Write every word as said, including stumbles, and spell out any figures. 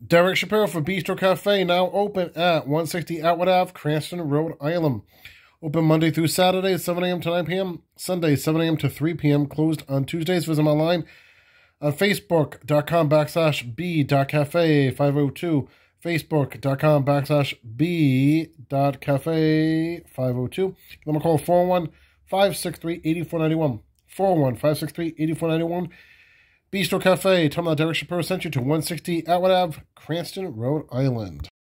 Derek Shapiro for Bistro Cafe, now open at one sixty Atwood Avenue, Cranston, Rhode Island. Open Monday through Saturday, seven a.m. to nine p.m. Sunday, seven a.m. to three p.m. Closed on Tuesdays. Visit them online on Facebook.com backslash B.Cafe five oh two. Facebook.com backslash B.Cafe five oh two. Give them a call, four one five six three eight four nine one. four one five six three eight four nine one. Bistro Cafe. Tell them that Derek Shapiro sent you to one sixty Atwood Avenue, Cranston, Rhode Island.